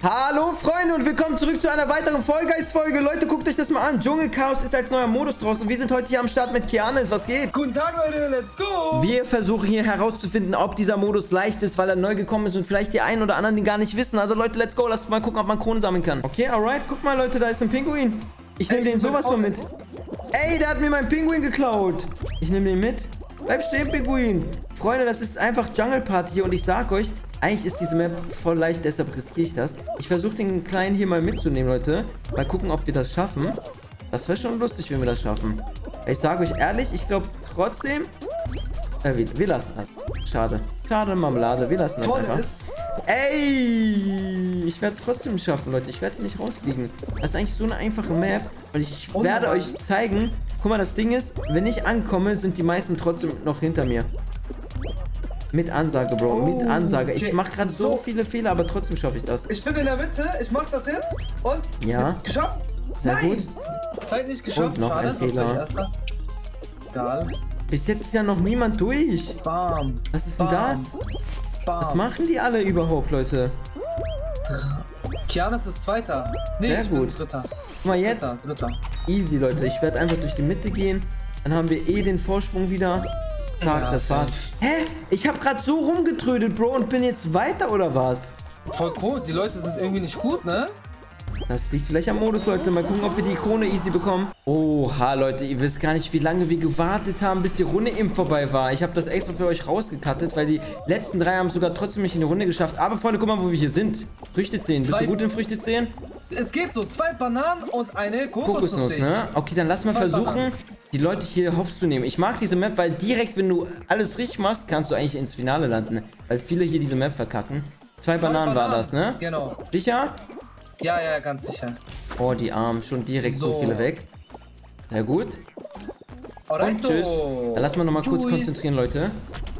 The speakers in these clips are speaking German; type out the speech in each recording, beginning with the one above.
Hallo Freunde und willkommen zurück zu einer weiteren Fall Guys Folge. Leute, guckt euch das mal an. Dschungelchaos ist als neuer Modus draußen. Und wir sind heute hier am Start mit Kianis. Was geht? Guten Tag Leute, let's go! Wir versuchen hier herauszufinden, ob dieser Modus leicht ist, weil er neu gekommen ist und vielleicht die einen oder anderen den gar nicht wissen. Also Leute, let's go. Lasst mal gucken, ob man Kronen sammeln kann. Okay, alright. Guck mal Leute, da ist ein Pinguin. Ich nehme den sowas von mit. Ey, der hat mir meinen Pinguin geklaut. Ich nehme den mit. Bleib stehen, Pinguin. Freunde, das ist einfach Jungle Party hier und ich sag euch, eigentlich ist diese Map voll leicht, deshalb riskiere ich das. Ich versuche den Kleinen hier mal mitzunehmen, Leute. Mal gucken, ob wir das schaffen. Das wäre schon lustig, wenn wir das schaffen. Ich sage euch ehrlich, ich glaube trotzdem... wir lassen das. Schade. Schade, Marmelade. Wir lassen das einfach. Ey! Ich werde es trotzdem schaffen, Leute. Ich werde hier nicht rausfliegen. Das ist eigentlich so eine einfache Map. Und ich werde euch zeigen... Guck mal, das Ding ist, wenn ich ankomme, sind die meisten trotzdem noch hinter mir. Mit Ansage, Bro. Mit Ansage. Ich mache gerade so viele Fehler, aber trotzdem schaffe ich das. Ich bin in der Mitte. Ich mache das jetzt. Und? Ja. Geschafft? Sehr Nein. gut. Zweit nicht geschafft. Und noch Schade, ein Fehler. Egal. Bis jetzt ist ja noch niemand durch. Bam. Was ist denn das? Bam. Was machen die alle überhaupt, Leute? Kianis ist Zweiter. Nee, Sehr ich gut. bin Dritter. Guck mal jetzt. Dritter. Easy, Leute. Ich werde einfach durch die Mitte gehen. Dann haben wir den Vorsprung wieder. Zack, Ja, das war's. Hä? Ich habe gerade so rumgetrödelt, Bro, und bin jetzt weiter, oder was? Voll cool. Die Leute sind irgendwie nicht gut, ne? Das liegt vielleicht am Modus, Leute. Mal gucken, ob wir die Krone easy bekommen. Oha, Leute, ihr wisst gar nicht, wie lange wir gewartet haben, bis die Runde eben vorbei war. Ich habe das extra für euch rausgekattet, weil die letzten drei haben es sogar trotzdem nicht in die Runde geschafft. Aber, Freunde, guck mal, wo wir hier sind. Früchte zählen. Bist du gut in Früchte zählen? Es geht so. 2 Bananen und eine Kokosnuss, Kokosnuss. ne? Okay, dann lass mal versuchen, die Leute hier hops zu nehmen. Ich mag diese Map, weil direkt, wenn du alles richtig machst, kannst du eigentlich ins Finale landen. Weil viele hier diese Map verkacken. 2 Bananen war das, ne? Genau. Sicher? Ja, ganz sicher. Oh, die Armen. Schon direkt so viele weg. Sehr gut. Alright, Und tschüss. Dann lass mal nochmal kurz konzentrieren, Leute.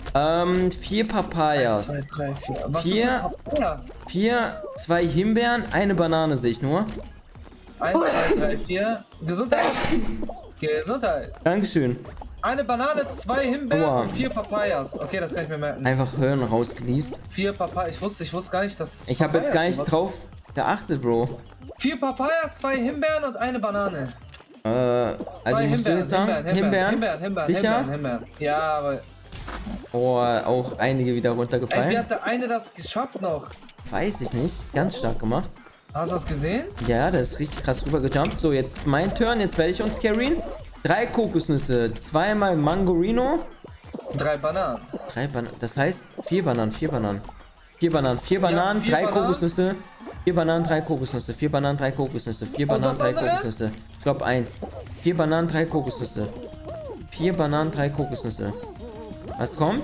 4 Papayas. 1, 2, 3, 4. Was 4, ist eine Papaya? 4, 2 Himbeeren, eine Banane sehe ich nur. 1, 2, 3, 4. Gesundheit. Gesundheit. Dankeschön. Eine Banane, 2 Himbeeren Aua. und 4 Papayas. Okay, das kann ich mir merken. Einfach Hören rausgenießt. 4 Papayas. Ich wusste gar nicht, dass... Ich habe jetzt gar nicht drauf geachtet, Bro. 4 Papayas, 2 Himbeeren und eine Banane. Also musst du jetzt sagen, Himbeeren. Sicher? Himbeeren. Ja, aber... Oh, auch einige wieder Ey, runtergefallen. wie hat der eine das geschafft noch? Weiß ich nicht. Ganz stark gemacht. Hast du das gesehen? Ja, der ist richtig krass rübergejumpt. So, jetzt mein Turn. Jetzt werde ich uns carryen. 3 Kokosnüsse, 2 mal Mangorino. 3 Bananen. 3 Bananen. Das heißt 4 Bananen, 4 Bananen. 4 Bananen, 4 Bananen, 4 3 Bananen. Kokosnüsse. 4 Bananen, 3 Kokosnüsse. 4 Bananen, 3 Kokosnüsse. 4 Bananen, das 3 andere? Kokosnüsse. Ich glaube 1. 4 Bananen, 3 Kokosnüsse. 4 Bananen, 3 Kokosnüsse. Was kommt?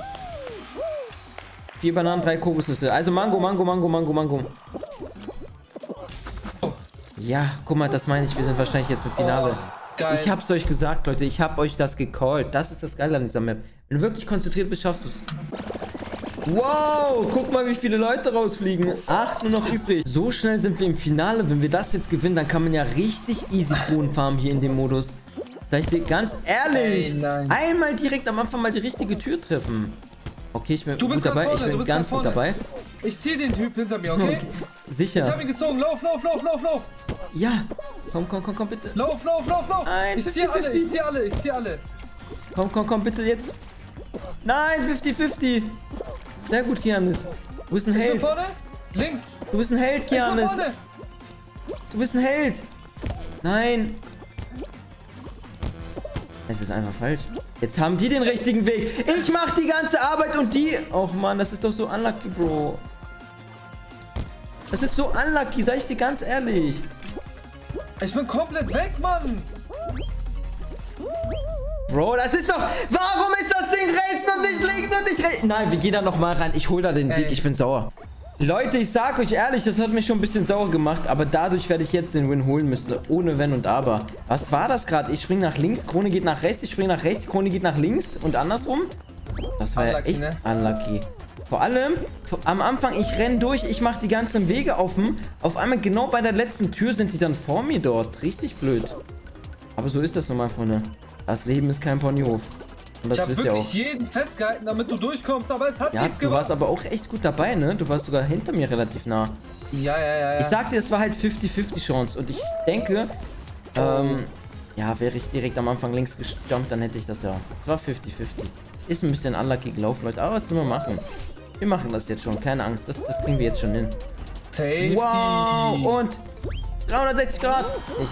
4 Bananen, 3 Kokosnüsse. Also Mango, Mango, Mango, Mango, Mango. Ja, guck mal, das meine ich. Wir sind wahrscheinlich jetzt im Finale. Geil. Ich hab's euch gesagt, Leute. Ich hab euch das gecallt. Das ist das Geile an dieser Map. Wenn du wirklich konzentriert bist, schaffst du's. Wow, guck mal, wie viele Leute rausfliegen. 8 nur noch übrig. So schnell sind wir im Finale. Wenn wir das jetzt gewinnen, dann kann man ja richtig easy Kronen farmen hier in dem Modus. Sag ich dir ganz ehrlich. Ey, nein. Einmal direkt am Anfang mal die richtige Tür treffen. Okay, ich bin Du bist gut dabei. vorne, Ich bin ganz gut dabei. Ich zieh den Typ hinter mir, okay? Sicher. Ich hab ihn gezogen. Lauf. Ja. Komm, bitte. Lauf. Nein, Ich zieh alle. Komm, bitte jetzt. Nein, 50-50. Sehr gut, Kianis. Du bist ein Ich bin Held. vorne. Links. Du bist ein Held, Ich bin Kianis. vorne. Du bist ein Held. Nein. Es ist einfach falsch. Jetzt haben die den richtigen Weg. Ich mache die ganze Arbeit und die... Och Mann, das ist doch so unlucky, Bro. Das ist so unlucky, sag ich dir ganz ehrlich. Ich bin komplett weg, Mann. Bro, das ist doch... Warum ist das Ding rechts und nicht links und nicht rechts? Nein, wir gehen da nochmal rein. Ich hole da den Sieg. Ich bin sauer. Leute, ich sag euch ehrlich, das hat mich schon ein bisschen sauer gemacht. Aber dadurch werde ich jetzt den Win holen müssen. Ohne Wenn und Aber. Was war das gerade? Ich springe nach links, Krone geht nach rechts. Ich springe nach rechts, Krone geht nach links. Und andersrum? Das war ja echt unlucky. Vor allem, am Anfang, ich renne durch. Ich mache die ganzen Wege offen. Auf einmal genau bei der letzten Tür sind die dann vor mir dort. Richtig blöd. Aber so ist das nun mal, Freunde. Das Leben ist kein Ponyhof. Und das Ich habe wisst ihr wirklich auch. jeden festgehalten, damit du durchkommst, aber es hat Ja, nichts du gemacht. warst aber auch echt gut dabei, ne? Du warst sogar hinter mir relativ nah. Ja. Ich sagte, es war halt 50-50 Chance. Und ich denke, ja, wäre ich direkt am Anfang links gejumpt, dann hätte ich das ja. Es war 50-50. Ist ein bisschen unlucky gelaufen, Leute. Aber was sollen wir machen? Wir machen das jetzt schon. Keine Angst. Das kriegen wir jetzt schon hin. Safety. Wow. Und 360 Grad. Nicht.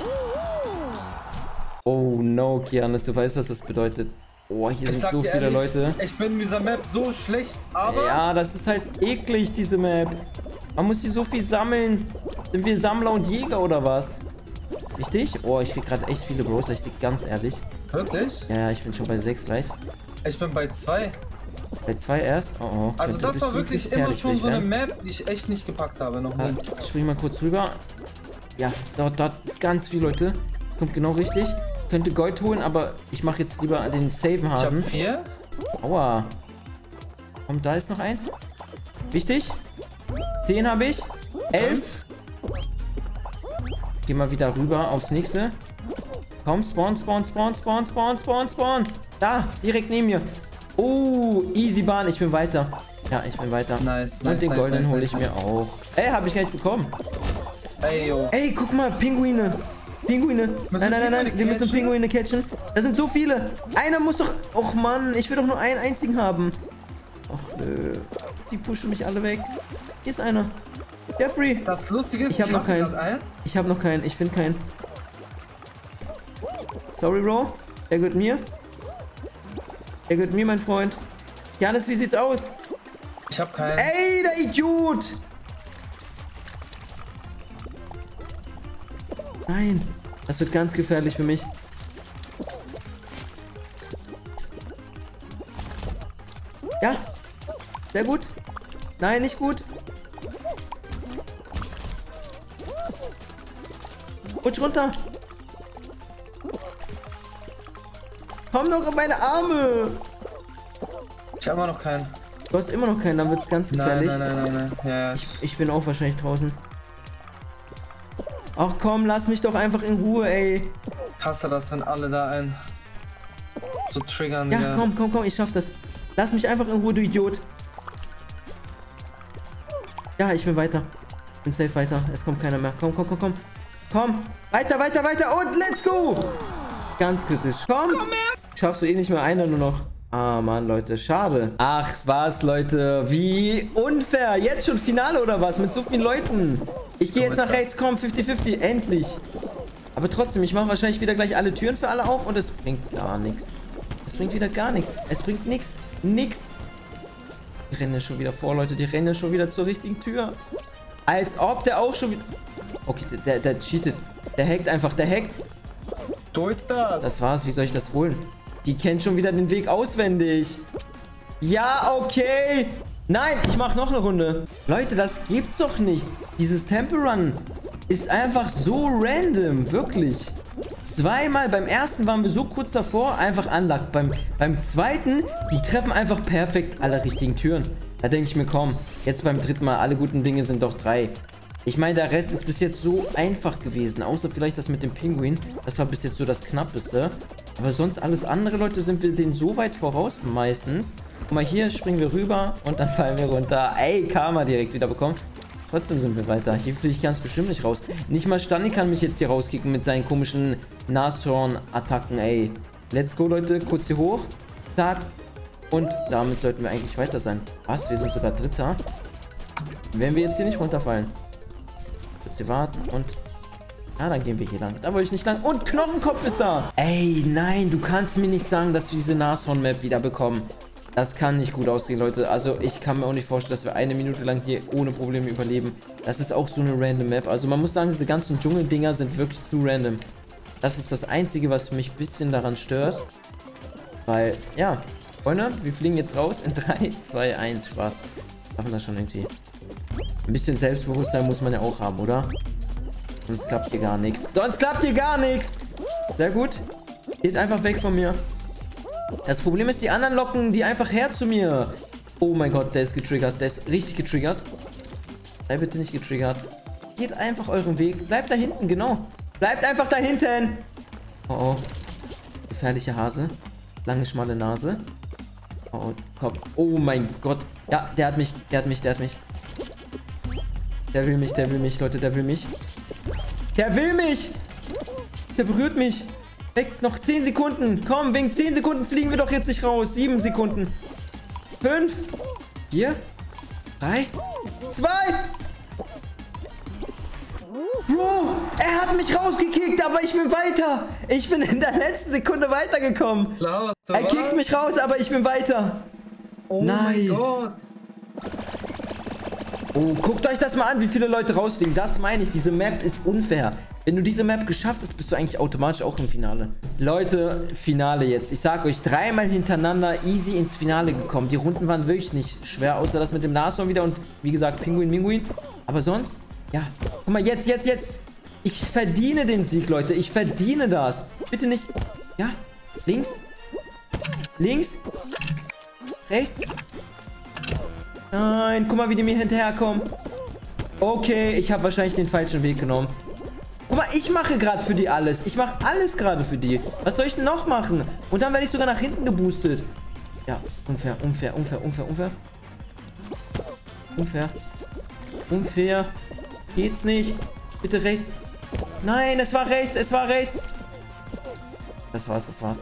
Oh no, Kianis, du weißt, was das bedeutet. Oh, hier sind so viele Leute. Ich bin in dieser Map so schlecht, aber... Ja, das ist halt eklig, diese Map. Man muss hier so viel sammeln. Sind wir Sammler und Jäger oder was? Richtig? Oh, ich krieg gerade echt viele Bros, ganz ehrlich. Wirklich? Ja, ich bin schon bei 6 gleich. Ich bin bei 2. Bei 2 erst? Oh. Also das war wirklich immer schon so eine Map, die ich echt nicht gepackt habe. Noch nie. Ich spring mal kurz rüber. Ja, dort ist ganz viel, Leute. Kommt genau richtig. Könnte Gold holen, aber ich mache jetzt lieber den Saven-Hasen. Ich hab 4. Aua. Komm, da ist noch eins. Wichtig. 10 habe ich. 11. Geh mal wieder rüber aufs nächste. Komm, spawn. Da, direkt neben mir. Oh, easy Bahn. Ich bin weiter. Ja, ich bin weiter. Nice. Und den goldenen hole ich mir auch. Ey, habe ich gar nicht bekommen. Ey, yo. Ey, guck mal, Pinguine. Nein, wir müssen Pinguine catchen. Da sind so viele. Einer muss doch... Och Mann, ich will doch nur einen einzigen haben. Och nö. Die pushen mich alle weg. Hier ist einer. Jeffrey. Das Lustige ist, ich habe noch keinen. Ich habe noch keinen. Ich finde keinen. Sorry, Bro. Er gehört mir. Er gehört mir, mein Freund. Janis, wie sieht's aus? Ich habe keinen. Ey, der Idiot. Nein. Das wird ganz gefährlich für mich. Ja. Sehr gut. Nein, nicht gut. Rutsch runter. Komm doch in meine Arme. Ich habe immer noch keinen. Du hast immer noch keinen, dann wird es ganz gefährlich. Nein. Ja. Ich bin auch wahrscheinlich draußen. Ach komm, lass mich doch einfach in Ruhe, ey. Hasse das, wenn alle da ein so triggern. Ja, komm, ich schaff das. Lass mich einfach in Ruhe, du Idiot. Ja, ich bin weiter. Bin safe weiter. Es kommt keiner mehr. Komm. Komm. Weiter. Und let's go. Ganz kritisch. Komm her. Schaffst du eh nicht mehr einer nur noch. Ah, Mann, Leute. Schade. Ach, was, Leute. Wie unfair. Jetzt schon Finale oder was? Mit so vielen Leuten. Ich gehe jetzt nach rechts. Komm, 50-50. Endlich. Aber trotzdem, ich mache wahrscheinlich wieder gleich alle Türen für alle auf und es bringt gar nichts. Es bringt wieder gar nichts. Es bringt nichts. Die rennen ja schon wieder vor, Leute. Die rennen ja schon wieder zur richtigen Tür. Als ob der auch schon wieder... Okay, der cheatet. Der hackt einfach. Du holst das. Das war's. Wie soll ich das holen? Die kennt schon wieder den Weg auswendig. Ja, okay. Nein, ich mache noch eine Runde. Leute, das gibt's doch nicht. Dieses Temple Run ist einfach so random. Wirklich. Zweimal. Beim ersten waren wir so kurz davor. Einfach unluck. Beim zweiten, die treffen einfach perfekt alle richtigen Türen. Da denke ich mir, komm. Jetzt beim dritten Mal, alle guten Dinge sind doch 3. Ich meine, der Rest ist bis jetzt so einfach gewesen. Außer vielleicht das mit dem Pinguin. Das war bis jetzt so das Knappeste. Aber sonst alles andere, Leute, sind wir denen so weit voraus meistens. Guck mal, hier springen wir rüber und dann fallen wir runter. Ey, Karma direkt wieder bekommen. Trotzdem sind wir weiter. Hier fliege ich ganz bestimmt nicht raus. Nicht mal Stani kann mich jetzt hier rauskicken mit seinen komischen Nashorn-Attacken, ey. Let's go, Leute. Kurz hier hoch. Zack. Und damit sollten wir eigentlich weiter sein. Was? Wir sind sogar Dritter. Wenn wir jetzt hier nicht runterfallen. Kurz hier warten und... Ja, dann gehen wir hier lang. Da wollte ich nicht lang. Und Knochenkopf ist da. Ey, nein, du kannst mir nicht sagen, dass wir diese Nashorn-Map wieder bekommen. Das kann nicht gut ausgehen, Leute. Also, ich kann mir auch nicht vorstellen, dass wir eine Minute lang hier ohne Probleme überleben. Das ist auch so eine random Map. Also, man muss sagen, diese ganzen Dschungeldinger sind wirklich zu random. Das ist das Einzige, was mich ein bisschen daran stört. Weil, ja, Freunde, wir fliegen jetzt raus in 3, 2, 1. Spaß. Schaffen das schon irgendwie. Ein bisschen Selbstbewusstsein muss man ja auch haben, oder? Sonst klappt hier gar nichts. Sehr gut. Geht einfach weg von mir. Das Problem ist, die anderen locken die einfach her zu mir. Oh mein Gott, der ist getriggert. Der ist richtig getriggert. Sei bitte nicht getriggert. Geht einfach euren Weg. Bleibt da hinten, genau. Bleibt einfach da hinten. Oh, oh. Gefährliche Hase. Lange, schmale Nase. Oh, komm. Oh mein Gott. Ja, der hat mich. Der will mich, Leute, der will mich. Der will mich! Der berührt mich. Weg, noch 10 Sekunden. Komm, wegen 10 Sekunden fliegen wir doch jetzt nicht raus. 7 Sekunden. 5, 4, 3, 2. Bro, er hat mich rausgekickt, aber ich bin weiter. Ich bin in der letzten Sekunde weitergekommen. Klaus, er kickt mich raus, aber ich bin weiter. Oh nice. Mein Gott. Oh, guckt euch das mal an, wie viele Leute rausfliegen. Das meine ich, diese Map ist unfair. Wenn du diese Map geschafft hast, bist du eigentlich automatisch auch im Finale. Leute, Finale jetzt. Ich sag euch, 3-mal hintereinander easy ins Finale gekommen. Die Runden waren wirklich nicht schwer, außer das mit dem Nashorn wieder und wie gesagt, Pinguin. Aber sonst, ja. Guck mal, jetzt. Ich verdiene den Sieg, Leute. Ich verdiene das. Bitte nicht. Ja, links. Rechts. Nein, guck mal, wie die mir hinterherkommen. Okay, ich habe wahrscheinlich den falschen Weg genommen. Guck mal, ich mache gerade für die alles. Ich mache alles gerade für die. Was soll ich denn noch machen? Und dann werde ich sogar nach hinten geboostet. Ja, unfair. Unfair. Geht's nicht. Bitte rechts. Nein, es war rechts. Das war's.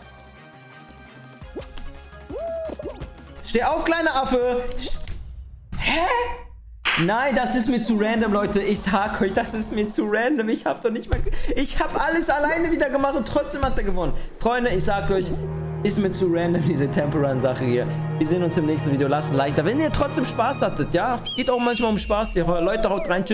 Steh auf, kleiner Affe. Hä? Nein, das ist mir zu random, Leute. Ich sag euch, das ist mir zu random. Ich habe alles alleine wieder gemacht und trotzdem hat er gewonnen. Freunde, ich sag euch, ist mir zu random, diese Temple Run Sache hier. Wir sehen uns im nächsten Video. Lasst ein Like da, wenn ihr trotzdem Spaß hattet, ja? Geht auch manchmal um Spaß hier. Leute, haut rein. Tschüss.